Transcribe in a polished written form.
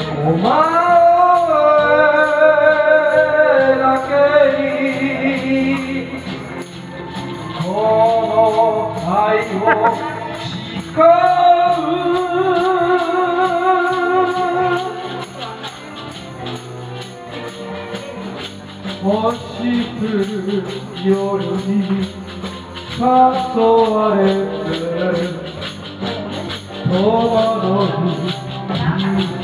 お前だけにこの愛を誓う。星降る夜に誘われて戸惑う